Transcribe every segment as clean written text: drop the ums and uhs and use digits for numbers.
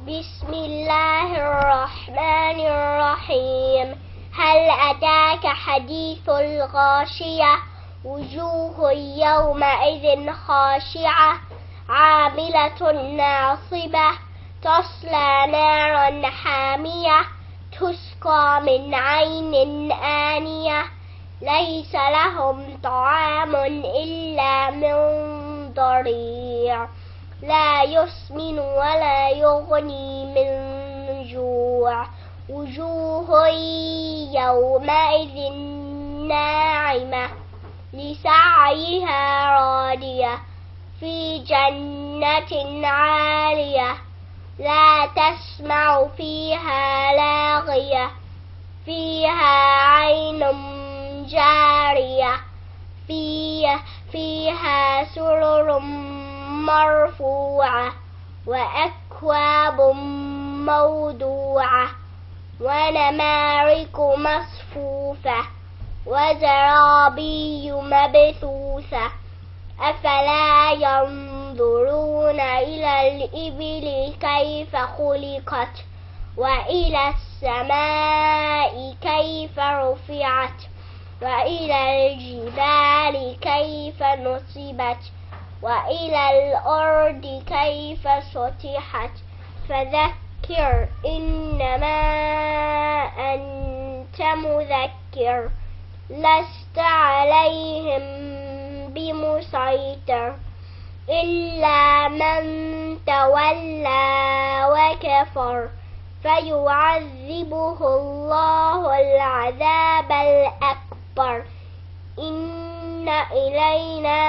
بسم الله الرحمن الرحيم. هل أتاك حديث الغاشية؟ وجوه يومئذ خاشعة عاملة ناصبة تصلى نارا حامية تسقى من عين آنية ليس لهم طعام إلا من ضريع لا يسمن ولا يغني من جوع وجوه يومئذ ناعمة لسعيها راضية في جنة عالية لا تسمع فيها لاغية فيها عين جارية فيها سرر مرفوعة وأكواب موضوعة ونمارق مصفوفة وزرابي مبثوثة أفلا ينظرون إلى الإبل كيف خلقت وإلى السماء كيف رفعت وإلى الجبال كيف نصبت وإلى الأرض كيف سطحت فذكر إنما أنت مذكر لست عليهم بمسيطر إلا من تولى وكفر فيعذبه الله العذاب الأكبر إن إلينا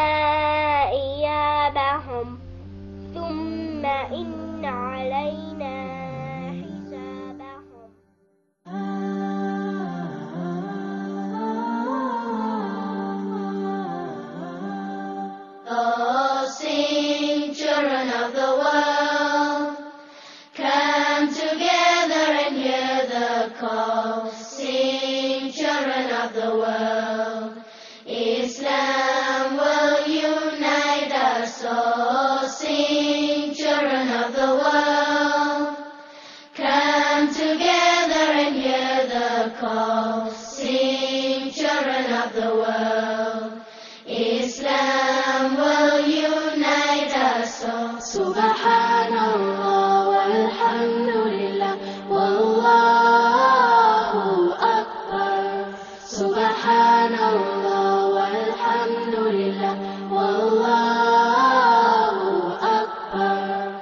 إيابهم ثم إن علينا حسابهم. Oh, sing, children of the world, come together and hear the call. Sing, children of the world, Islam will unite us all. Sing, children of the world, come together and hear the call. Sing, children of the world, Islam will unite us all. Subhanallah walhamdulillah wallahu akbar. Subhanallah walhamdulillah wallahu akbar.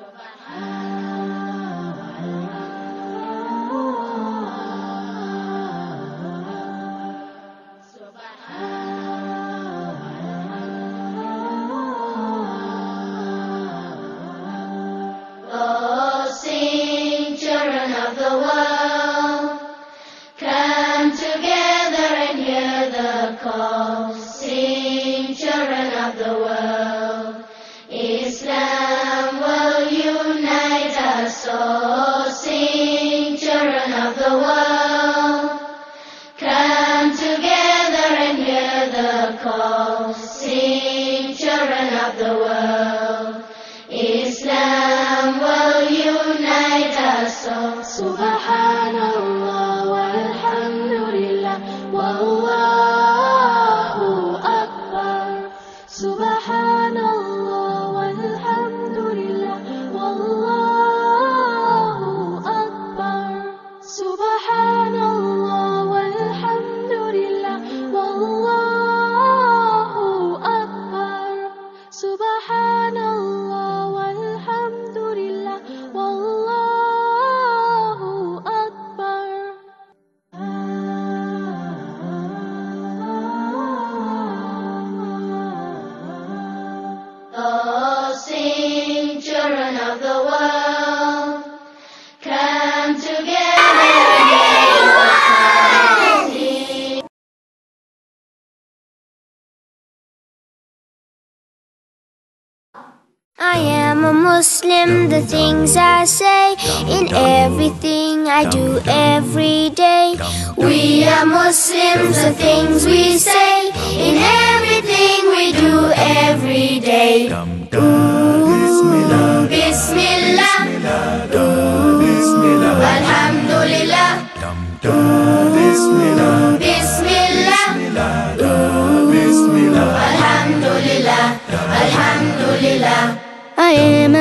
Oh, sing, children of the world, come together and hear the call. Sing, children of the world, Islam will unite us all. Sing, children of the world, come together and hear the call. Sing, children of the world, Islam will unite us all. Subhanallah walhamdulillah wallahu akbar. Subhanallah walhamdulillah wallahu akbar. Subhanallah walhamdulillah wallahu akbar. Subhanallah walhamdulillah wallahu akbar. Oh, sing, children of the world, come together and sing. I am a Muslim, the things I say, in everything I do every day. We are Muslims, the things we say, in everything we do every day. Bismillah, Bismillah.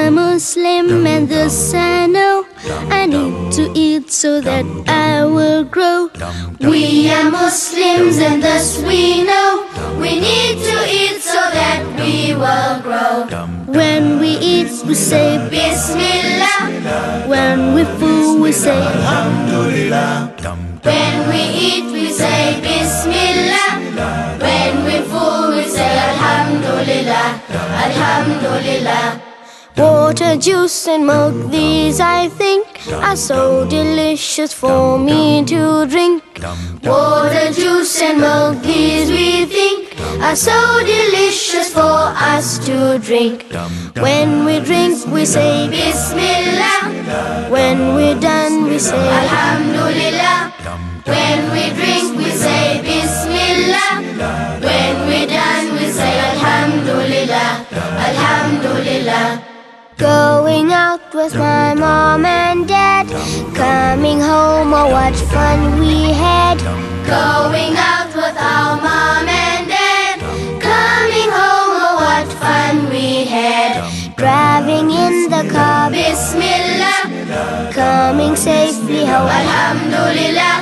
a Muslim and thus I know I need to eat so that I will grow. We are Muslims and thus we know we need to eat so that we will grow. When we eat we say Bismillah. when we're full we say Alhamdulillah. When we eat we say Bismillah. When we're full we say Alhamdulillah. Alhamdulillah. water, juice and milk, these I think are so delicious for me to drink. Water, juice and milk, these we think are so delicious for us to drink. When we drink we say Bismillah. when we're done we say Alhamdulillah. When we drink we say Bismillah. When we're done we say Alhamdulillah. Alhamdulillah. going out with my mom and dad, coming home, oh what fun we had. Going out with our mom and dad, coming home, oh what fun we had. Driving in the car, Bismillah. coming safely home. Alhamdulillah.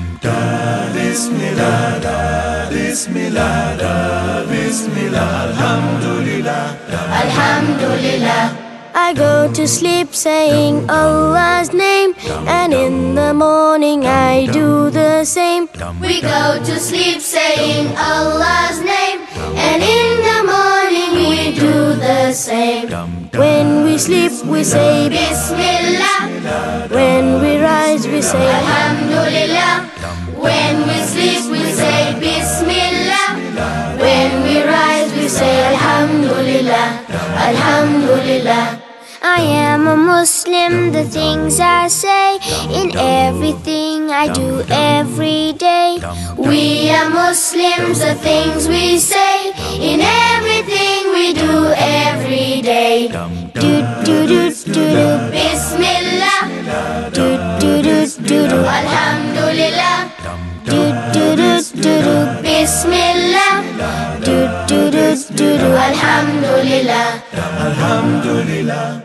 Bismillah, Bismillah, Bismillah, Alhamdulillah. Alhamdulillah. I go to sleep saying Allah's name, and in the morning I do the same. We go to sleep saying Allah's name, and in the morning we do the same. When we sleep we say Bismillah. when we rise we say Alhamdulillah. When we sleep we say Bismillah. When we rise we say Alhamdulillah. Alhamdulillah. I am a Muslim, the things I say, in everything I do every day. We are Muslims, the things we say, in everything we do every day. Do do do do do, Bismillah. do do do do do, Alhamdulillah. do do do do do, Bismillah. do do do do do. Alhamdulillah. Alhamdulillah.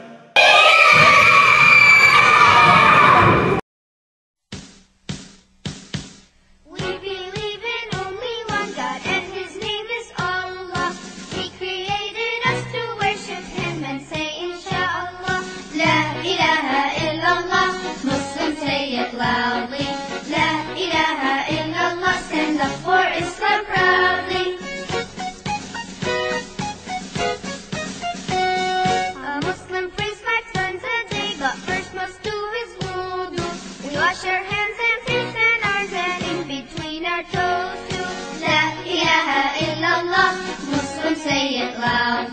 We believe in only one God, and His name is Allah. He created us to worship Him and say, Inshallah, La